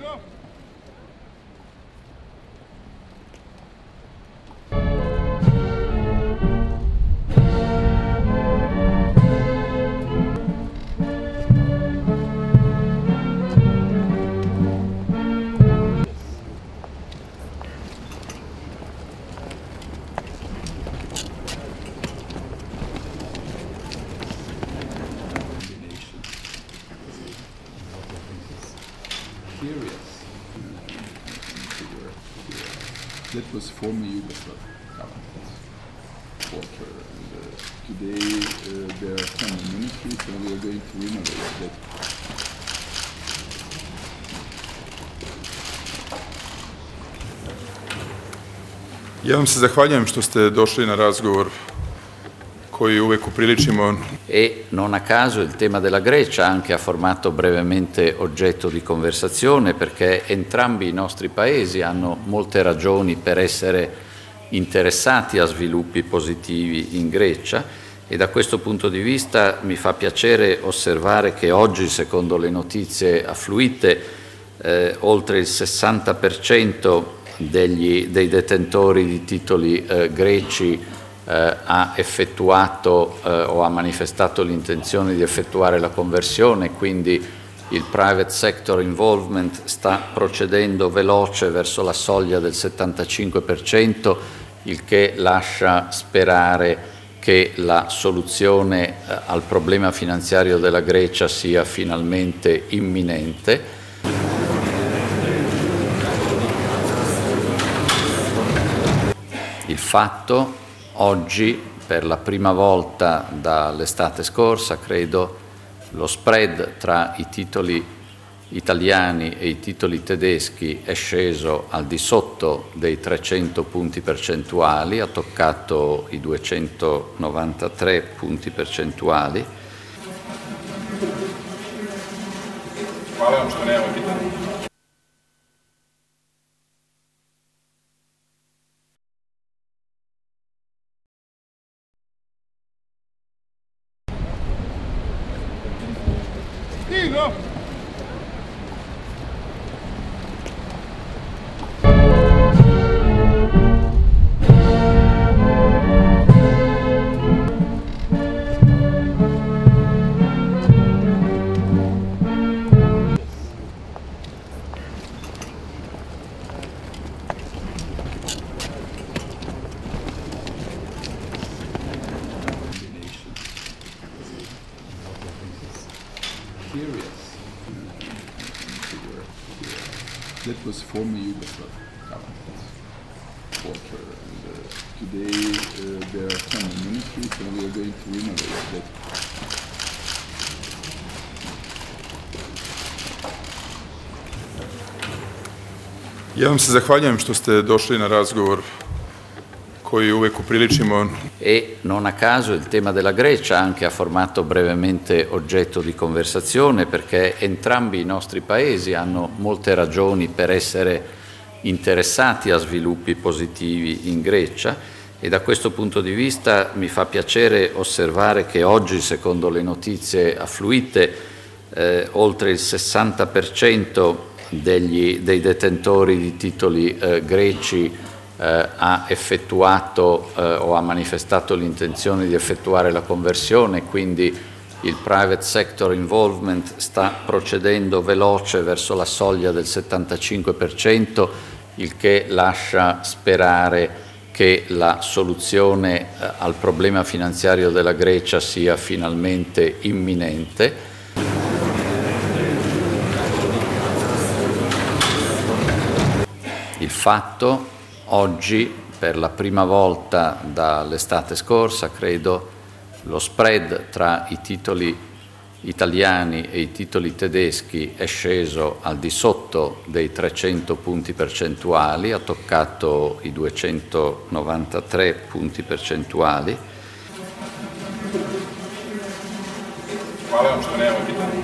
That was former Yugoslav government. Today there are some amenities and we are going to renovate that. Ja vam se zahvaljujem što ste došli na razgovor koji uvek upriličimo. E non a caso il tema della Grecia anche ha formato brevemente oggetto di conversazione, perché entrambi i nostri paesi hanno molte ragioni per essere interessati a sviluppi positivi in Grecia, e da questo punto di vista mi fa piacere osservare che oggi, secondo le notizie affluite, oltre il 60% dei detentori di titoli greci ha effettuato o ha manifestato l'intenzione di effettuare la conversione, quindi il private sector involvement sta procedendo veloce verso la soglia del 75%, il che lascia sperare che la soluzione al problema finanziario della Grecia sia finalmente imminente. Il fatto oggi, per la prima volta dall'estate scorsa, credo, lo spread tra i titoli italiani e i titoli tedeschi è sceso al di sotto dei 300 punti percentuali, ha toccato i 293 punti percentuali. Hvala vam što nemamo pitanje. That was former Yugoslav government. Today there are some amenities and we are going to renovate that. Ja vam se zahvaljujem što ste došli na razgovor koji uvek upriličimo. E non a caso il tema della Grecia anche ha formato brevemente oggetto di conversazione, perché entrambi i nostri paesi hanno molte ragioni per essere interessati a sviluppi positivi in Grecia, e da questo punto di vista mi fa piacere osservare che oggi, secondo le notizie affluite, oltre il 60% dei detentori di titoli greci ha effettuato o ha manifestato l'intenzione di effettuare la conversione, quindi il private sector involvement sta procedendo veloce verso la soglia del 75%, il che lascia sperare che la soluzione al problema finanziario della Grecia sia finalmente imminente. Il fatto oggi, per la prima volta dall'estate scorsa, credo, lo spread tra i titoli italiani e i titoli tedeschi è sceso al di sotto dei 300 punti percentuali, ha toccato i 293 punti percentuali. Hvala vam što nemamo pitanje.